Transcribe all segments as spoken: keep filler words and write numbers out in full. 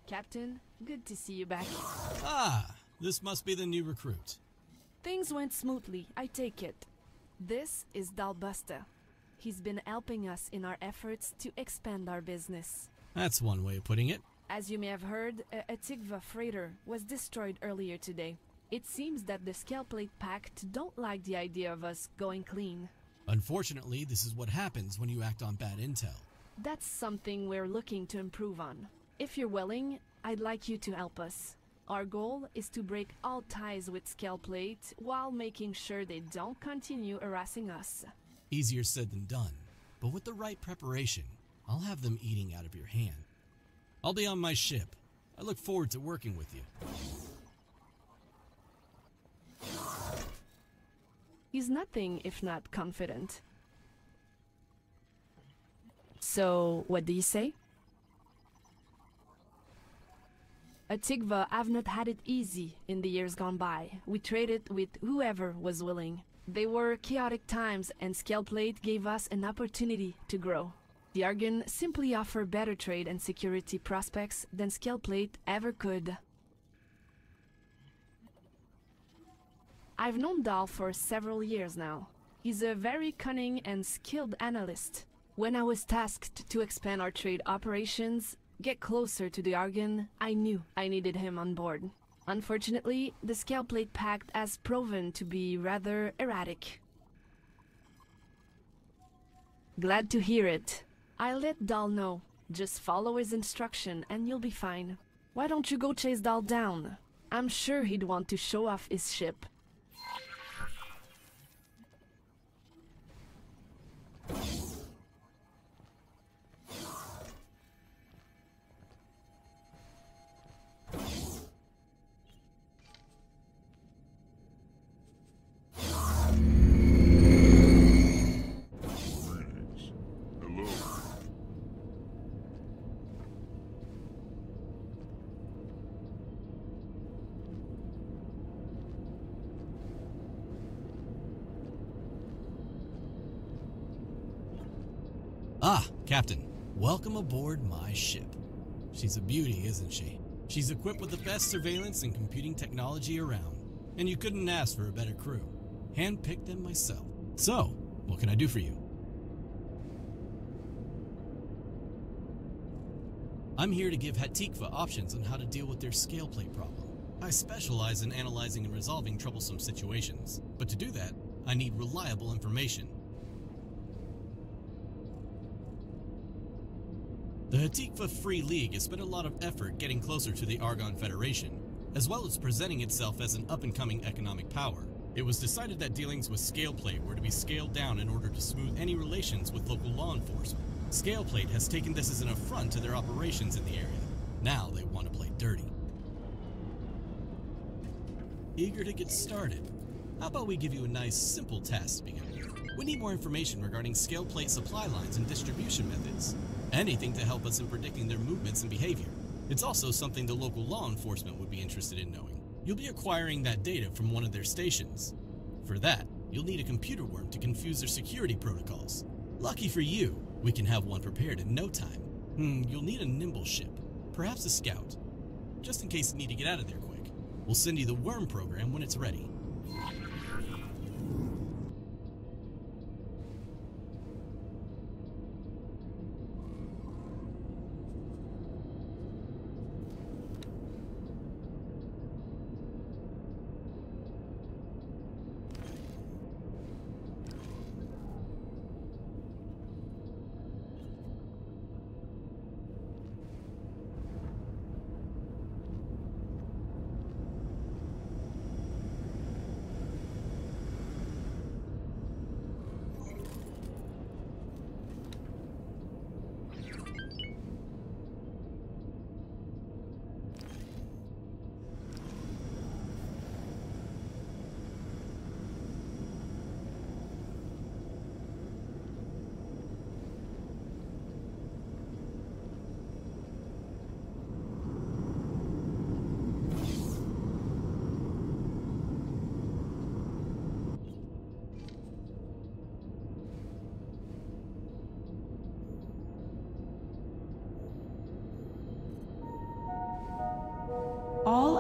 Captain, good to see you back. Ah, this must be the new recruit. Things went smoothly, I take it. This is Dalbusta. He's been helping us in our efforts to expand our business. That's one way of putting it. As you may have heard, a, a Tigva freighter was destroyed earlier today. It seems that the Scaleplate Pact don't like the idea of us going clean. Unfortunately, this is what happens when you act on bad intel. That's something we're looking to improve on. If you're willing, I'd like you to help us. Our goal is to break all ties with Scaleplate while making sure they don't continue harassing us. Easier said than done, but with the right preparation, I'll have them eating out of your hand. I'll be on my ship. I look forward to working with you. He's nothing if not confident. So, what do you say? At Tigva, I've not had it easy in the years gone by. We traded with whoever was willing. They were chaotic times, and Scaleplate gave us an opportunity to grow. The Argon simply offer better trade and security prospects than Scaleplate ever could. I've known Dal for several years now. He's a very cunning and skilled analyst. When I was tasked to expand our trade operations, get closer to the Argon, I knew I needed him on board. Unfortunately, the Scaleplate Pact has proven to be rather erratic. Glad to hear it. I'll let Dal know. Just follow his instruction and you'll be fine. Why don't you go chase Dal down? I'm sure he'd want to show off his ship. Ah, Captain. Welcome aboard my ship. She's a beauty, isn't she? She's equipped with the best surveillance and computing technology around. And you couldn't ask for a better crew. Handpicked them myself. So, what can I do for you? I'm here to give Hatikva options on how to deal with their scaleplate problem. I specialize in analyzing and resolving troublesome situations. But to do that, I need reliable information. The Hatikva Free League has spent a lot of effort getting closer to the Argon Federation, as well as presenting itself as an up-and-coming economic power. It was decided that dealings with Scaleplate were to be scaled down in order to smooth any relations with local law enforcement. Scaleplate has taken this as an affront to their operations in the area. Now they want to play dirty. Eager to get started? How about we give you a nice, simple task to begin with? We need more information regarding Scaleplate supply lines and distribution methods. Anything to help us in predicting their movements and behavior. It's also something the local law enforcement would be interested in knowing. You'll be acquiring that data from one of their stations. For that, you'll need a computer worm to confuse their security protocols. Lucky for you, we can have one prepared in no time. Hmm, you'll need a nimble ship, perhaps a scout. Just in case you need to get out of there quick. We'll send you the worm program when it's ready.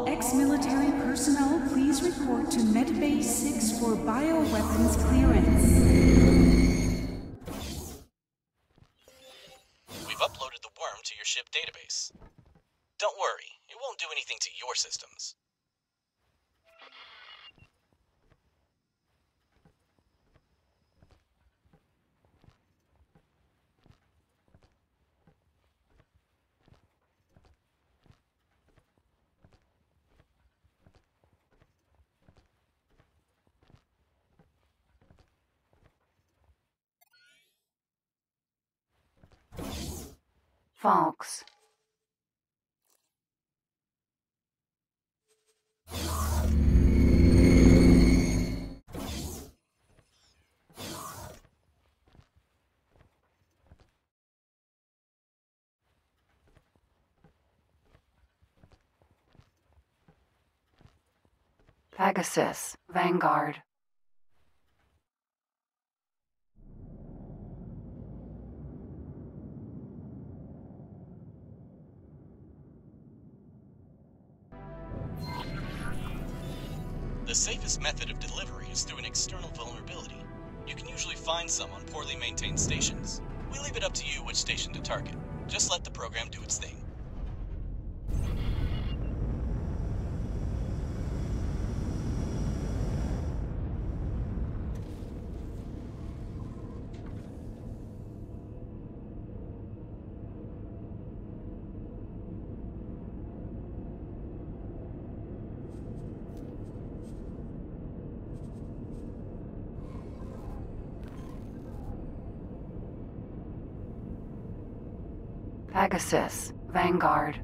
ex-military personnel, please report to Medbay six for bioweapons clearance. We've uploaded the worm to your ship database. Don't worry, it won't do anything to your systems. Fox. Pegasus, Vanguard. The safest method of delivery is through an external vulnerability. You can usually find some on poorly maintained stations. We leave it up to you which station to target. Just let the program do its thing. Pegasus, Vanguard.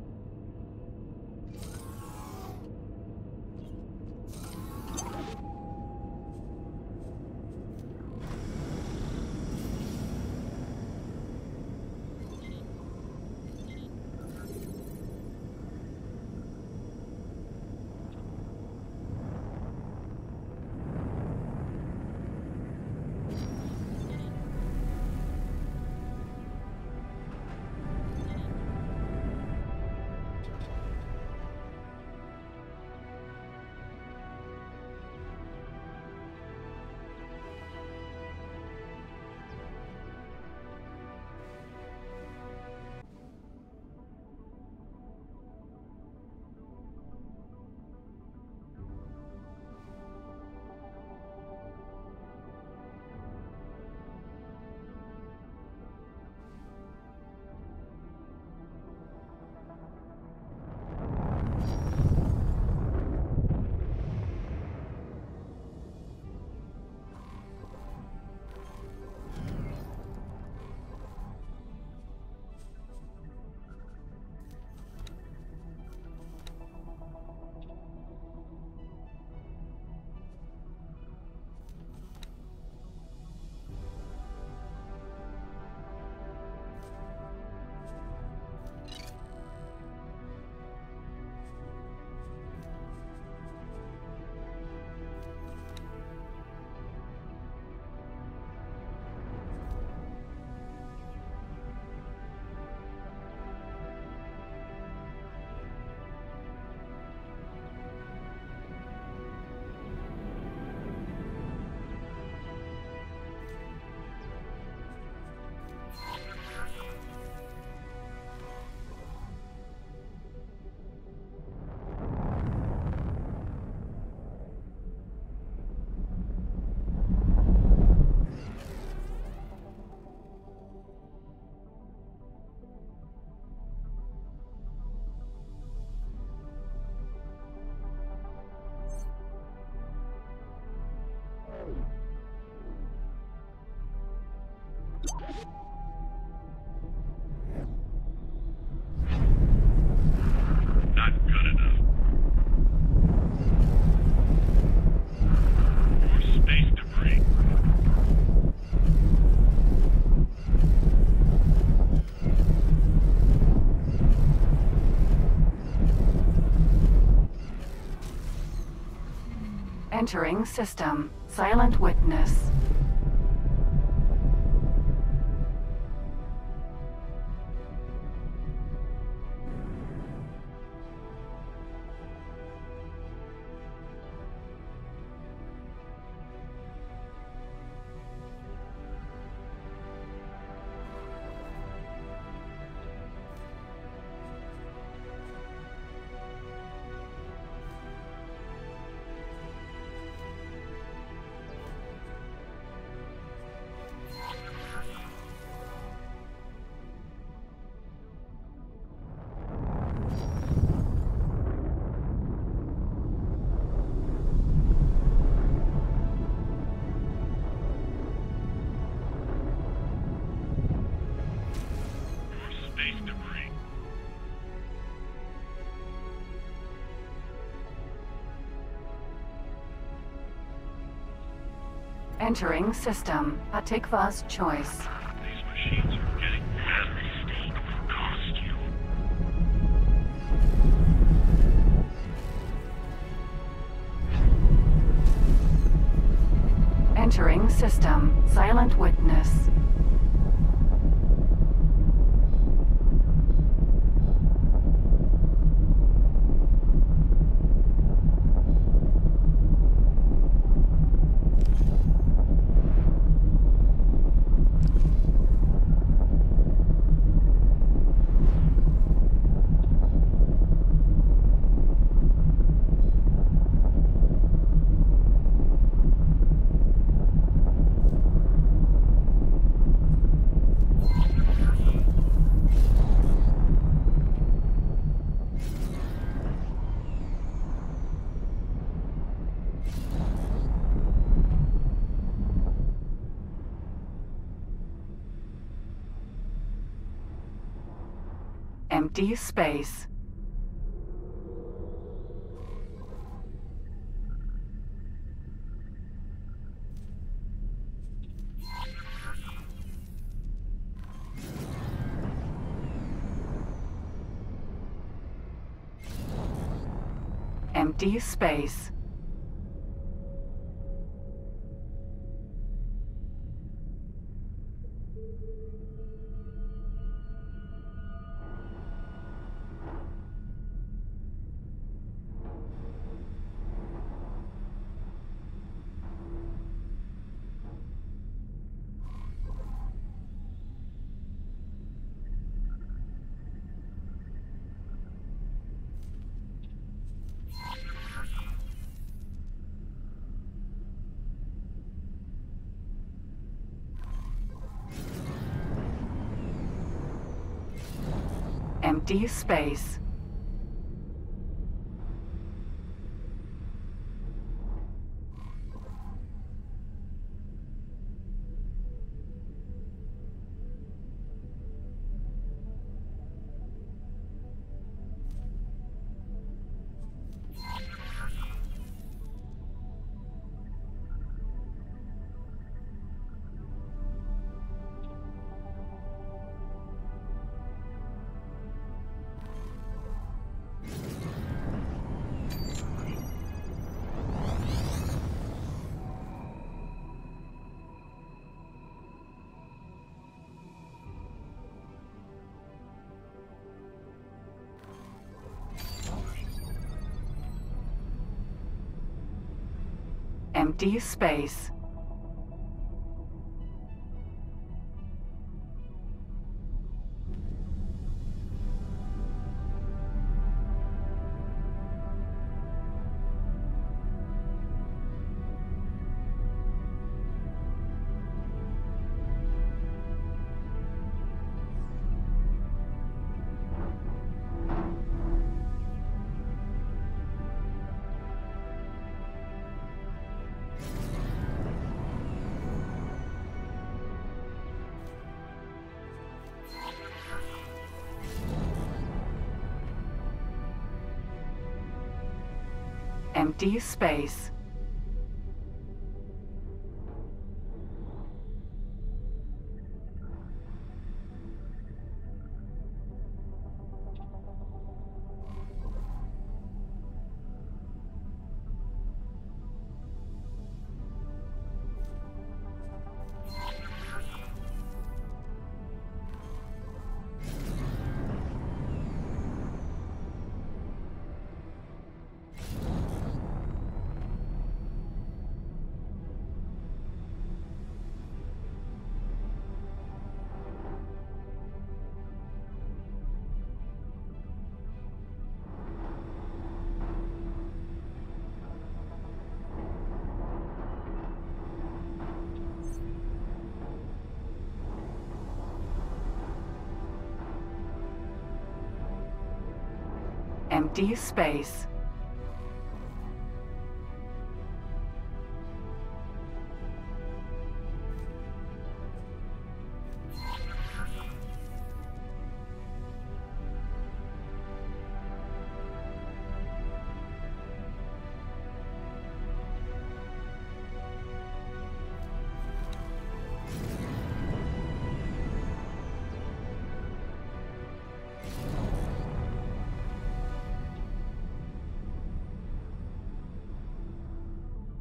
Entering system. Silent witness. Entering system. Patikva's choice. These machines are getting that mistake will cost you. Entering system. Silent witness. Empty space. Empty space. Empty space. Empty space. Empty space. Empty space.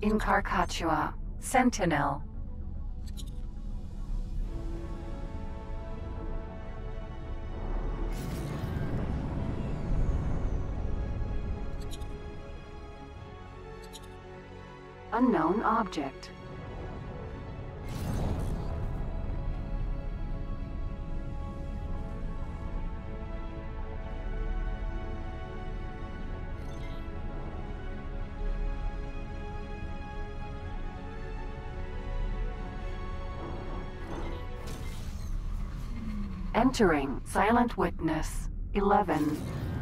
In Carcaccia. Sentinel. Unknown object. Entering Silent Witness. eleven.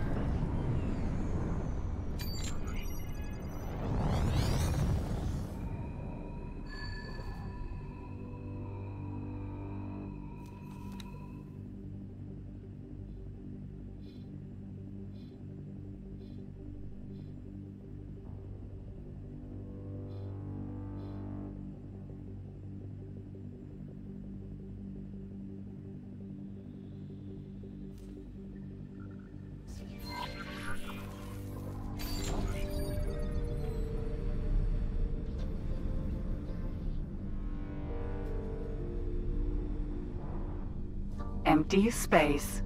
Empty space.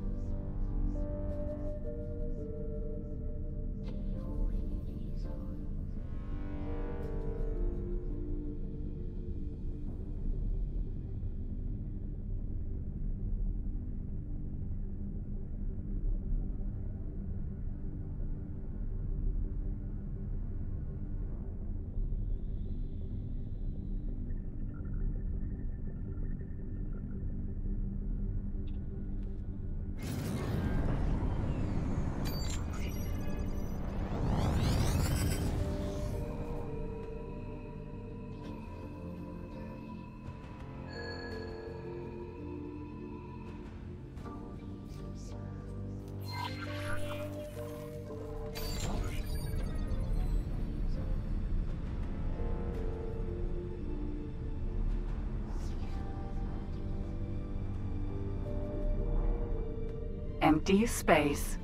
Empty space.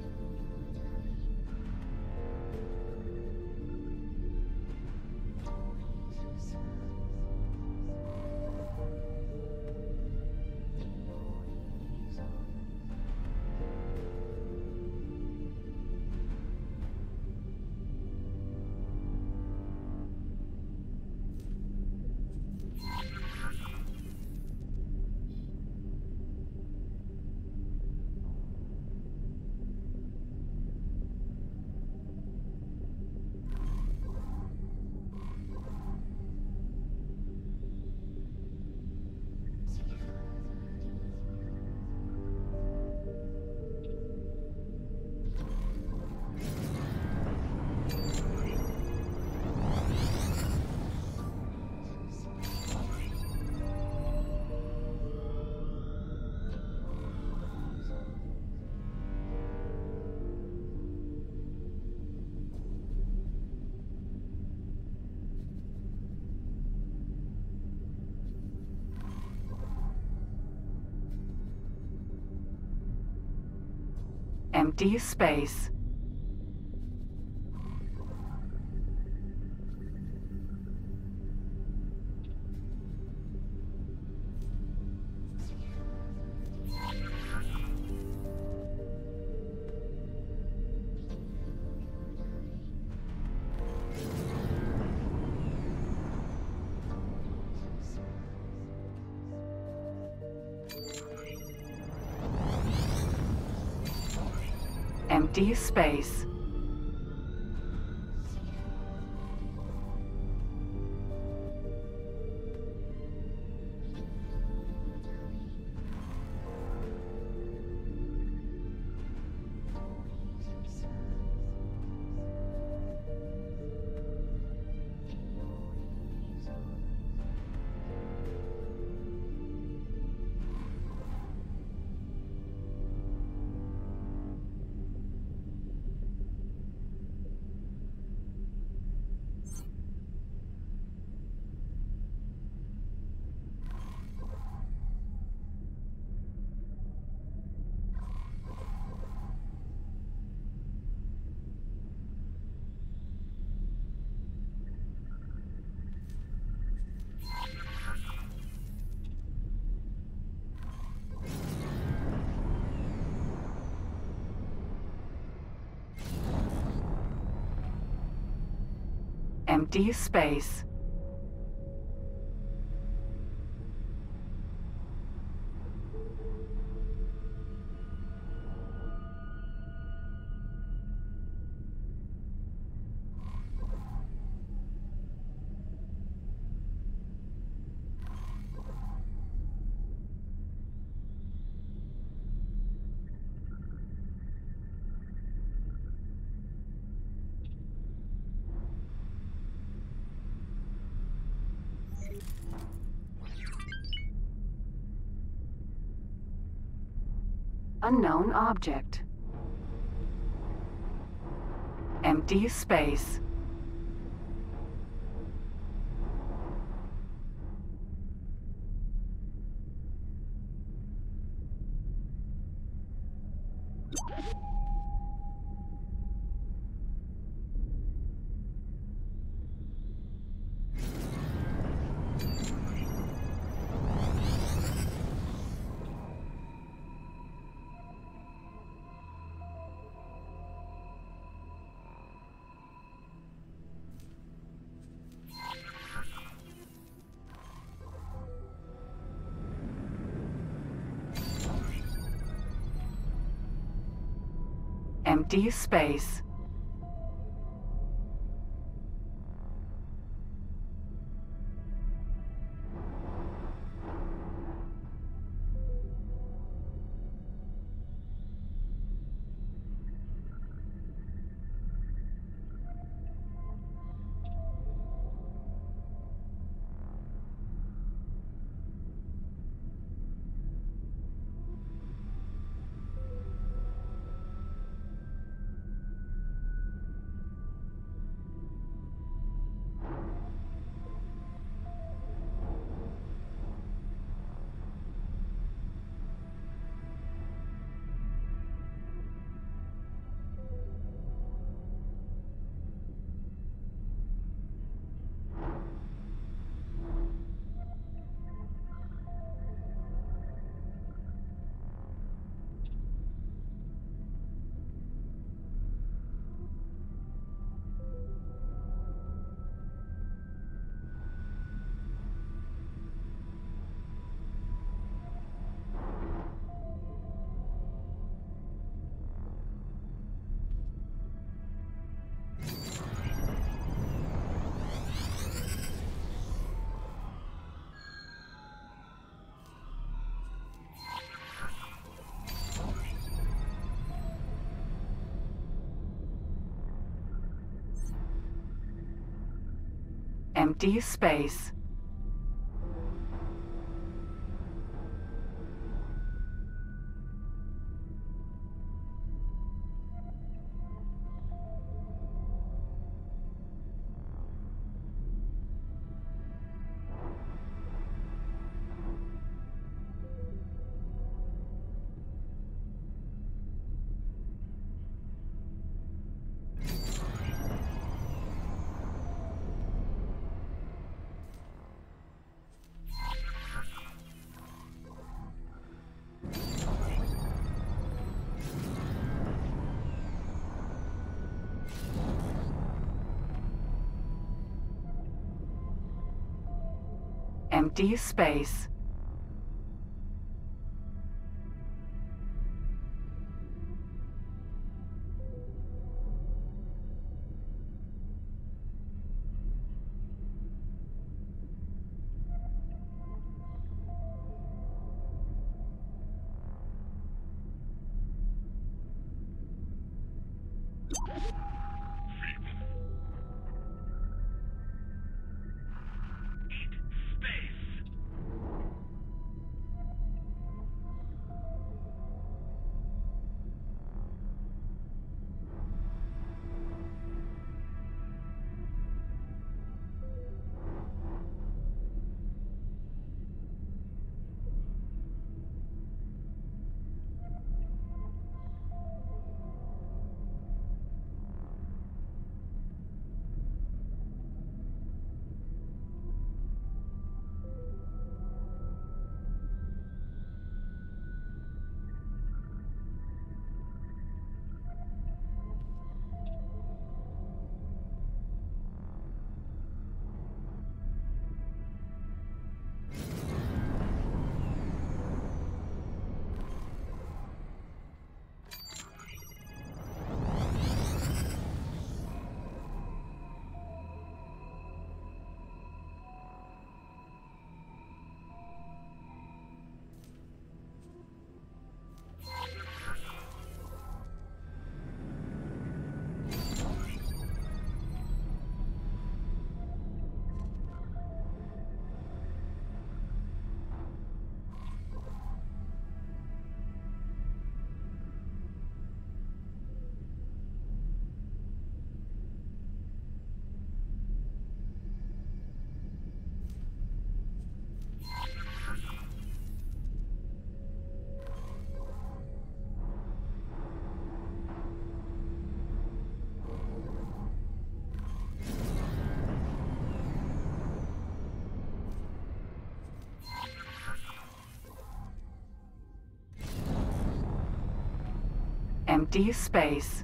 Empty space. Empty space. Empty space. Unknown object. Empty space. Empty space. Empty space. Empty space. Empty space.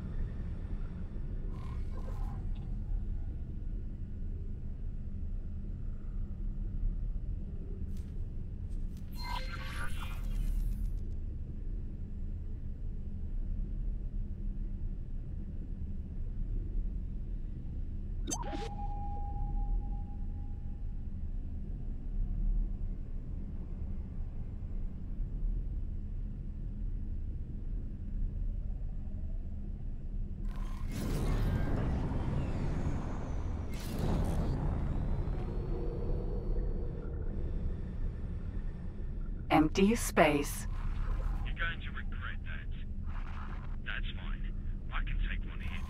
Empty space. You're going to regret that. That's fine. I can take one hit.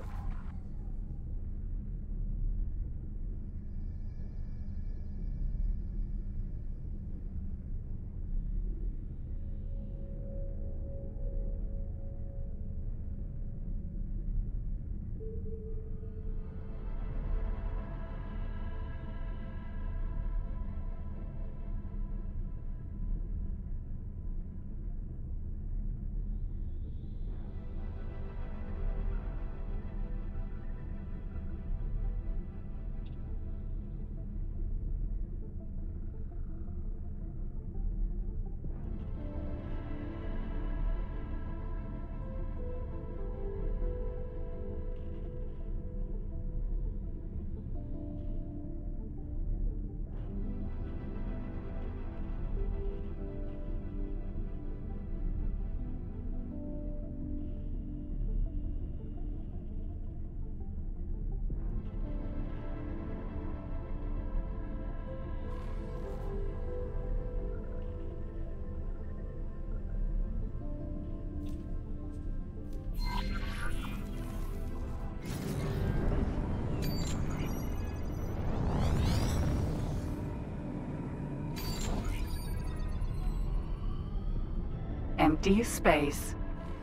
Empty space.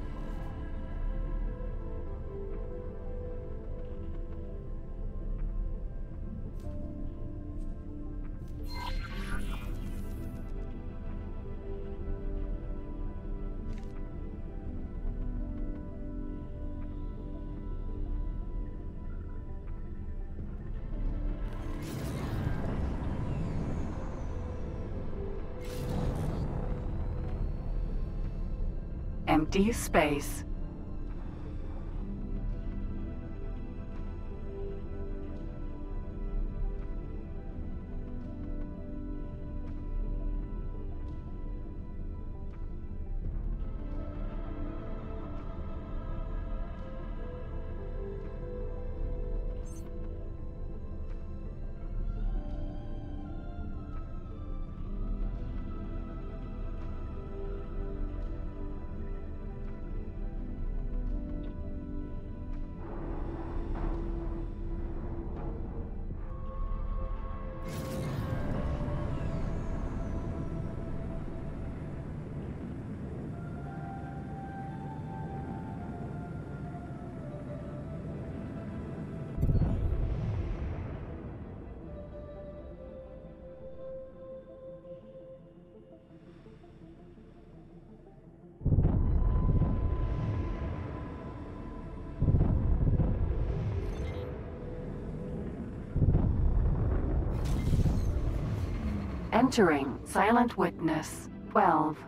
Empty space. Entering Silent Witness twelve.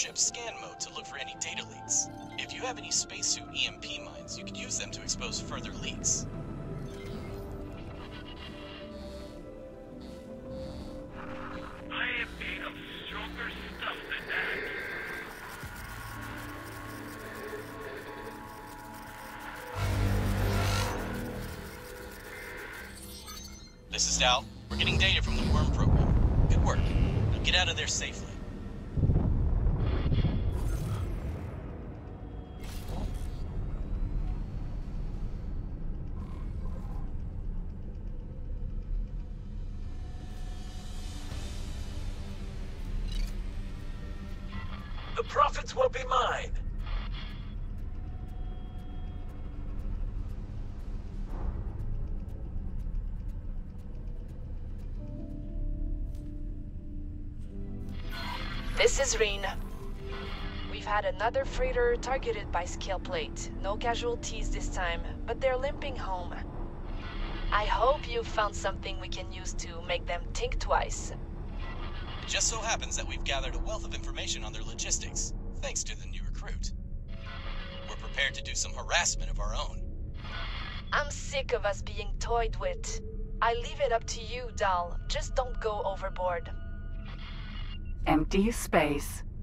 ship's scan mode to look for any data leaks. If you have any spacesuit E M P mines, you could use them to expose further leaks. I am made of stronger stuff than that. This is Dal. We're getting data from the worm program. Good work. Now get out of there safely. The profits will be mine. This is Reen. We've had another freighter targeted by scale plate. No casualties this time, but they're limping home. I hope you've found something we can use to make them think twice. It just so happens that we've gathered a wealth of information on their logistics, thanks to the new recruit. We're prepared to do some harassment of our own. I'm sick of us being toyed with. I leave it up to you, Dal. Just don't go overboard. Empty space.